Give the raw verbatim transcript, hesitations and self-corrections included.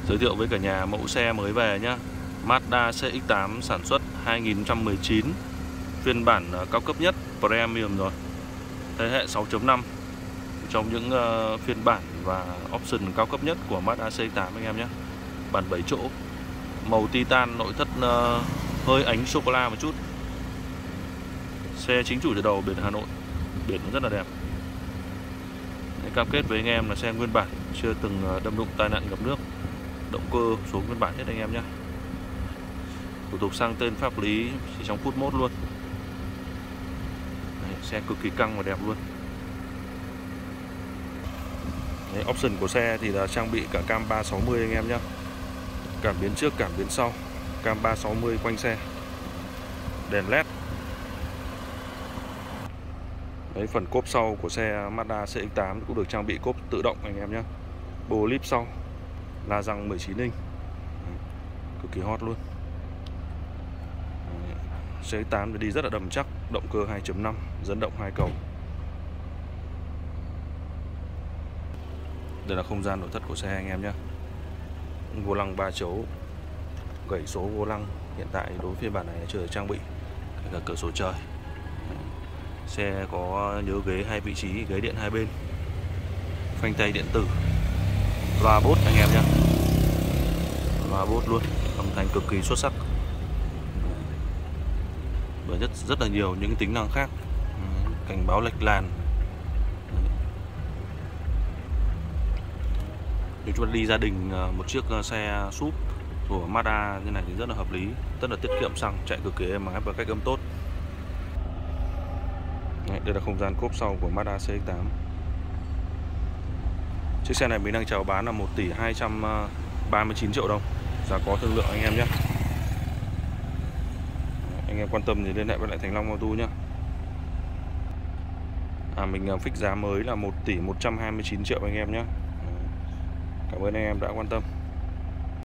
Giới thiệu với cả nhà mẫu xe mới về nhá. Mazda C X tám sản xuất hai nghìn không trăm mười chín, phiên bản cao cấp nhất, Premium rồi, thế hệ sáu chấm năm, trong những uh, phiên bản và option cao cấp nhất của Mazda C X tám anh em nhé. Bản bảy chỗ, màu titan, nội thất uh, hơi ánh sô cô la một chút. Xe chính chủ từ đầu, biển Hà Nội, biển rất là đẹp. Đấy, cam kết với anh em là xe nguyên bản, chưa từng đâm đụng tai nạn ngập nước, động cơ số nguyên bản hết anh em nhé. Thủ tục sang tên pháp lý chỉ trong phút mốt luôn. Đấy, xe cực kỳ căng và đẹp luôn. Đấy, option của xe thì là trang bị cả cam ba sáu mươi anh em nhé. Cảm biến trước, cảm biến sau, cam ba sáu mươi quanh xe, đèn led. Đấy, phần cốp sau của xe Mazda C X tám cũng được trang bị cốp tự động anh em nhé. Bô líp sau, la răng mười chín inch, cực kỳ hot luôn. C X tám đi rất là đầm chắc, động cơ hai chấm năm, dẫn động hai cầu. Đây là không gian nội thất của xe anh em nhé. Vô lăng ba chấu, gãy số vô lăng, hiện tại đối với phiên bản này chưa được trang bị cả cửa sổ trời. Xe có nhớ ghế hai vị trí, ghế điện hai bên, phanh tay điện tử, loa bốt anh em nhé, loa bốt luôn, âm thanh cực kỳ xuất sắc và rất rất là nhiều những tính năng khác, cảnh báo lệch làn. Nếu chúng ta đi gia đình, một chiếc xe súp của Mazda như này thì rất là hợp lý, rất là tiết kiệm xăng, chạy cực kỳ êm ái và cách âm tốt. Đây là không gian cốp sau của Mazda C X tám. Chiếc xe này mình đang chào bán là một tỷ hai trăm ba mươi chín triệu đồng, giá có thương lượng anh em nhé. Anh em quan tâm thì liên hệ với lại Thành Long Auto nhé. À, mình fix giá mới là một tỷ một trăm hai mươi chín triệu anh em nhé. Cảm ơn anh em đã quan tâm.